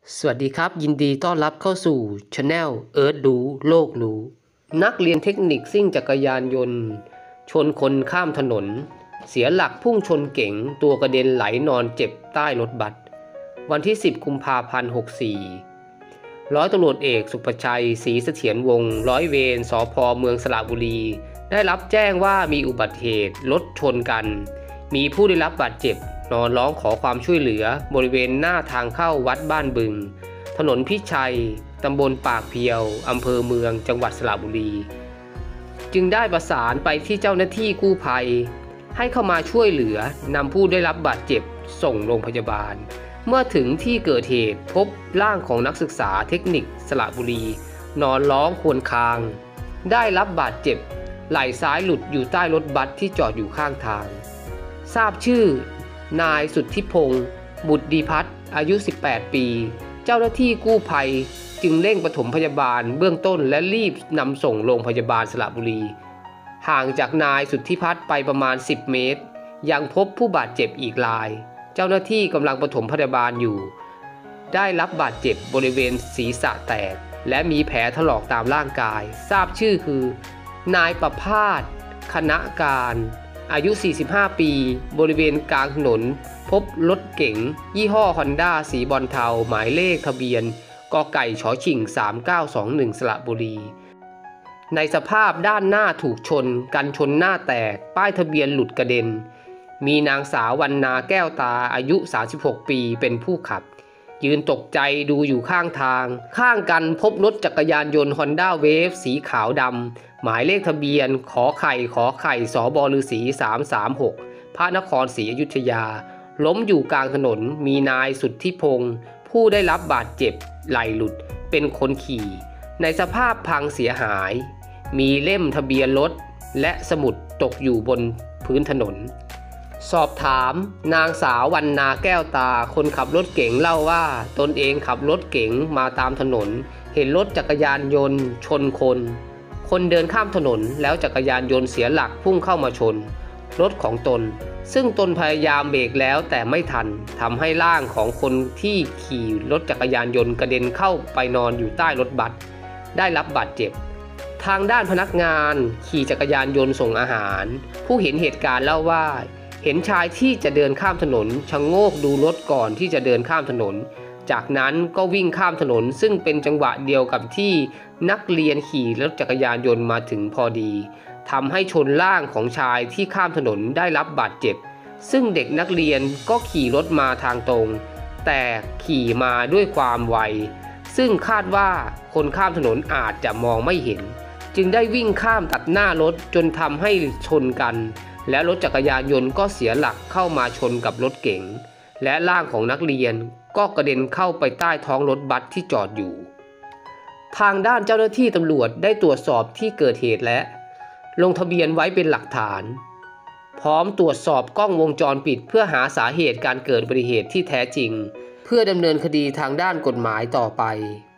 สวัสดีครับยินดีต้อนรับเข้าสู่ Channel เอิร์ธรู้โลกรู้นักเรียนเทคนิคซิ่งจักรยานยนต์ชนคนข้ามถนนเสียหลักพุ่งชนเก๋งตัวกระเด็นไหลนอนเจ็บใต้รถบัสวันที่10กุมภาพันธ์64ร้อยตำรวจเอกสุภชัยศรีเสถียรวงศ์ร้อยเวรสภ.เมืองสระบุรีได้รับแจ้งว่ามีอุบัติเหตุรถชนกันมีผู้ได้รับบาดเจ็บนอนร้องขอความช่วยเหลือบริเวณหน้าทางเข้าวัดบ้านบึงถนนพิชัยตำบลปากเพียวอำเภอเมืองจังหวัดสระบุรีจึงได้ประสานไปที่เจ้าหน้าที่กู้ภัยให้เข้ามาช่วยเหลือนำผู้ได้รับบาดเจ็บส่งโรงพยาบาลเมื่อถึงที่เกิดเหตุพบร่างของนักศึกษาเทคนิคสระบุรีนอนร้องครวญครางได้รับบาดเจ็บไหล่ซ้ายหลุดอยู่ใต้รถบัสที่จอดอยู่ข้างทางทราบชื่อนายสุทธิพงศ์บุตรดีพัฒน์อายุ 18 ปีเจ้าหน้าที่กู้ภัยจึงเร่งปฐมพยาบาลเบื้องต้นและรีบนำส่งโรงพยาบาลสระบุรีห่างจากนายสุทธิพัฒน์ไปประมาณ10 เมตรยังพบผู้บาดเจ็บอีกรายเจ้าหน้าที่กำลังปฐมพยาบาลอยู่ได้รับบาดเจ็บบริเวณศีรษะแตกและมีแผลถลอกตามร่างกายทราบชื่อคือนายประภาสคณะการอายุ 45 ปีบริเวณกลางถนนพบรถเก๋งยี่ห้อ Honda สีบรอนเทาหมายเลขทะเบียนกไก่ฉฉิง3921 สระบุรีในสภาพด้านหน้าถูกชนกันชนหน้าแตกป้ายทะเบียนหลุดกระเด็นมีนางสาววรรณาแก้วตาอายุ 36 ปีเป็นผู้ขับยืนตกใจดูอยู่ข้างทางข้างกันพบรถจักรยานยนต์ Honda Wave สีขาวดำหมายเลขทะเบียนขอไข่สบฤษี336พระนครศรีอยุธยาล้มอยู่กลางถนนมีนายสุทธิพงศ์ผู้ได้รับบาดเจ็บไหล่หลุดเป็นคนขี่ในสภาพพังเสียหายมีเล่มทะเบียนรถและสมุดตกอยู่บนพื้นถนนสอบถามนางสาววรรณาแก้วตาคนขับรถเก๋งเล่าว่าตนเองขับรถเก๋งมาตามถนนเห็นรถจักรยานยนต์ชนคนเดินข้ามถนนแล้วจักรยานยนต์เสียหลักพุ่งเข้ามาชนรถของตนซึ่งตนพยายามเบรกแล้วแต่ไม่ทันทำให้ร่างของคนที่ขี่รถจักรยานยนต์กระเด็นเข้าไปนอนอยู่ใต้รถบัสได้รับบาดเจ็บทางด้านพนักงานขี่จักรยานยนต์ส่งอาหารผู้เห็นเหตุการณ์เล่าว่าเห็นชายที่จะเดินข้ามถนนชะโงกดูรถก่อนที่จะเดินข้ามถนนจากนั้นก็วิ่งข้ามถนนซึ่งเป็นจังหวะเดียวกับที่นักเรียนขี่รถจักรยานยนต์มาถึงพอดีทำให้ชนร่างของชายที่ข้ามถนนได้รับบาดเจ็บซึ่งเด็กนักเรียนก็ขี่รถมาทางตรงแต่ขี่มาด้วยความไวซึ่งคาดว่าคนข้ามถนนอาจจะมองไม่เห็นจึงได้วิ่งข้ามตัดหน้ารถจนทำให้ชนกันและรถจักรยานยนต์ก็เสียหลักเข้ามาชนกับรถเก๋งและร่างของนักเรียนก็กระเด็นเข้าไปใต้ท้องรถบัสที่จอดอยู่ทางด้านเจ้าหน้าที่ตำรวจได้ตรวจสอบที่เกิดเหตุและลงทะเบียนไว้เป็นหลักฐานพร้อมตรวจสอบกล้องวงจรปิดเพื่อหาสาเหตุการเกิดอุบัติเหตุที่แท้จริงเพื่อดำเนินคดีทางด้านกฎหมายต่อไป